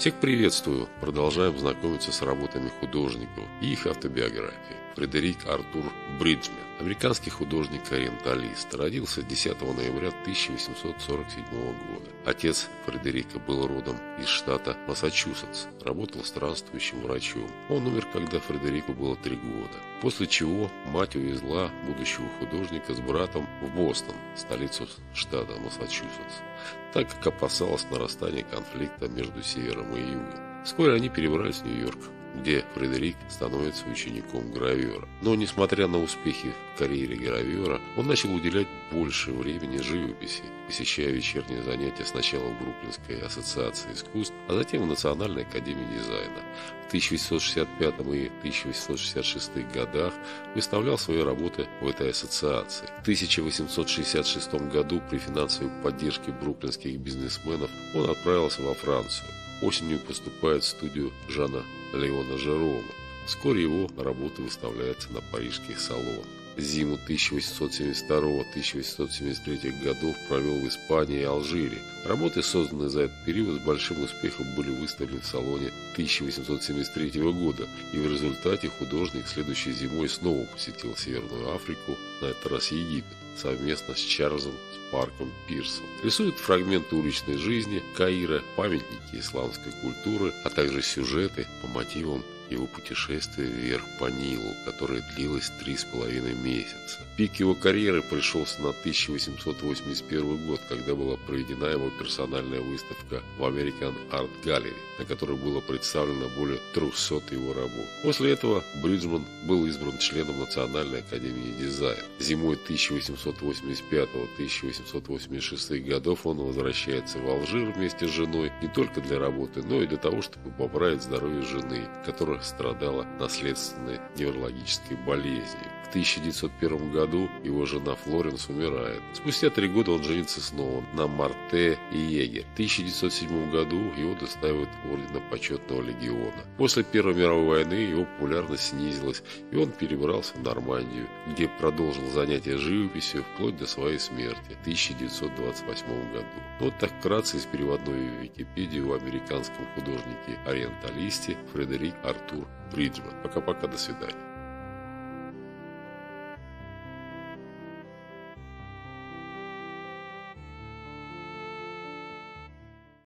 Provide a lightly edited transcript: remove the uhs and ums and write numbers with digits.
Всех приветствую! Продолжаем знакомиться с работами художников и их автобиографией. Фредерик Артур Бриджмен, американский художник-ориенталист, родился 10 ноября 1847 года. Отец Фредерика был родом из штата Массачусетс, работал странствующим врачом. Он умер, когда Фредерику было 3 года, после чего мать увезла будущего художника с братом в Бостон, столицу штата Массачусетс, так как опасалась нарастания конфликта между севером и югом. Вскоре они перебрались в Нью-Йорк, где Фредерик становится учеником гравера. Но, несмотря на успехи в карьере гравера, он начал уделять больше времени живописи, посещая вечерние занятия сначала в Бруклинской ассоциации искусств, а затем в Национальной академии дизайна. В 1865 и 1866 годах выставлял свои работы в этой ассоциации. В 1866 году при финансовой поддержке бруклинских бизнесменов он отправился во Францию. Осенью поступает в студию Жана Леона Жерома. Вскоре его работы выставляются на парижских салонах. Зиму 1872-1873 годов провел в Испании и Алжире. Работы, созданные за этот период, с большим успехом были выставлены в салоне 1873 года, и в результате художник следующей зимой снова посетил Северную Африку, на этот раз Египет, совместно с Чарльзом Спарком Пирсом. Рисует фрагменты уличной жизни Каира, памятники исламской культуры, а также сюжеты по мотивам его путешествия вверх по Нилу, которое длилось 3,5 месяца. Пик его карьеры пришелся на 1881 год, когда была проведена его персональная выставка в American Art Gallery, на которой было представлено более 300 его работ. После этого Бриджмен был избран членом Национальной академии дизайна. Зимой 1885-1886 годов он возвращается в Алжир вместе с женой не только для работы, но и для того, чтобы поправить здоровье жены, которая страдала наследственной неврологической болезнью. В 1901 году его жена Флоренс умирает. Спустя 3 года он женится снова на Марте и Егер. В 1907 году его удостаивают ордена Почетного легиона. После Первой мировой войны его популярность снизилась, и он перебрался в Нормандию, где продолжил занятия живописью вплоть до своей смерти в 1928 году. Вот так вкратце из переводной в Википедию о американском художнике-ориенталисте Фредерик Артур Бриджмен. Пока-пока, до свидания.